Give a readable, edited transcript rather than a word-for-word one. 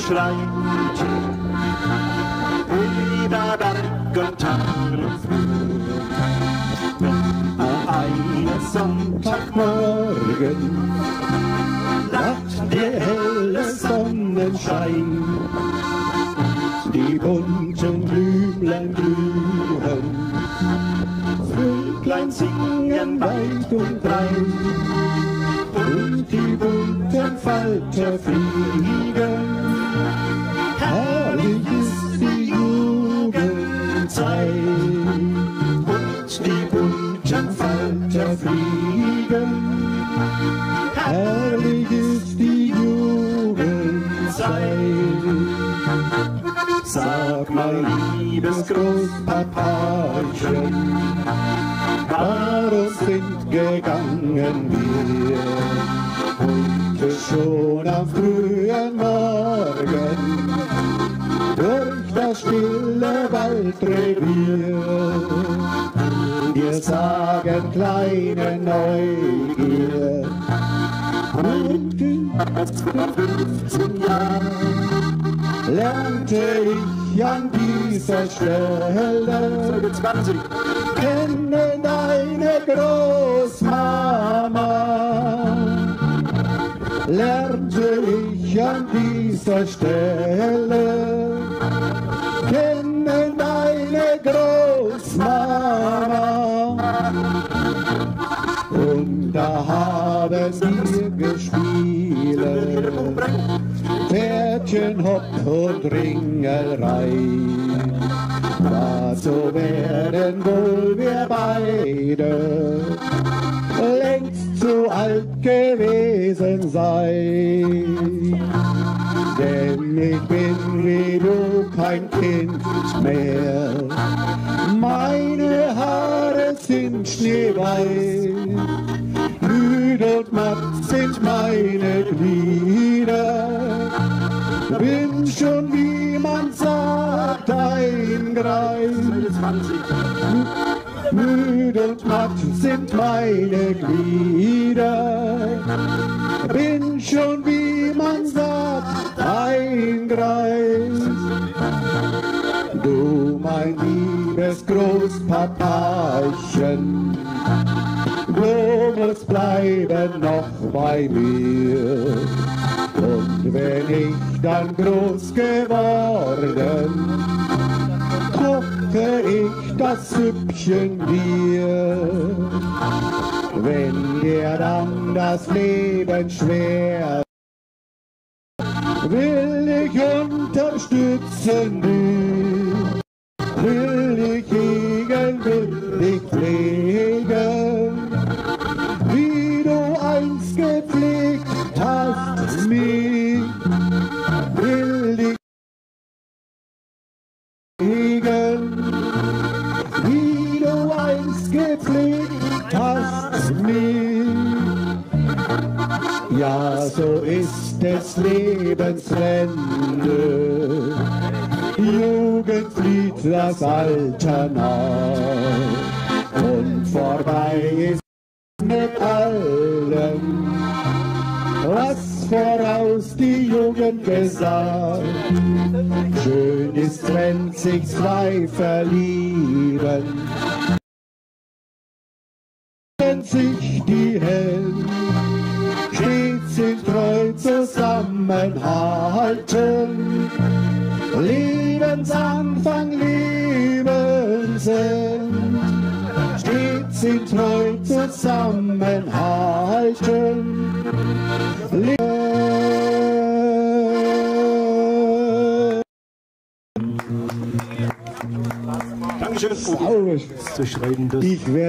schreit. Über Berg und Tal und Flur. Wenn eines Sonntagmorgen lacht der helle Sonnenschein, die bunten Blümlein blühen, Vöglein singen weit und breit, und die bunten Falter fliegen. Herrlich ist die Jugendzeit, und die bunten Falter fliegen. Herrlich ist die Jugendzeit. Sag mal, liebes Großpapachen, warum sind gegangen wir heute schon am frühen Morgen durch das stille Waldrevier? Wir sagen kleine Neugier, und in 15 Jahren lernte ich an dieser Stelle kennen deine Großmama. Lernte ich an dieser Stelle kennen deine Großmama. Und da haben wir gespielt Pferdchen, Hopp und Ringelrei. Dazu werden wohl wir beide längst zu alt gewesen sein. Denn ich bin wie du kein Kind mehr, meine Haare sind schneeweiß, müde und matt sind meine Glieder, bin schon, wie man sagt, ein Greis. Müde und matt sind meine Glieder, bin schon, wie man sagt, ein Greis. Du, mein liebes Großpapachen, du musst bleiben noch bei mir. Und wenn ich dann groß geworden, koche ich das Süppchen dir. Wenn dir dann das Leben schwer, will ich unterstützen dich, will ich hegen, will ich pflegen, wie du einst gepflegt hast mich, will ich hegen, wie du einst gepflegt hast mich. Ja, so ist des Lebens Wende, Jugend flieht das Alter nah, und vorbei ist mit allem, was voraus die Jugend gesagt. Schön ist, wenn sich zwei verlieben, wenn sich die Hände stets in treu zusammenhalten. Lebensanfang, Lebensend, stets in treu zusammenhalten. Dankeschön. Ich werde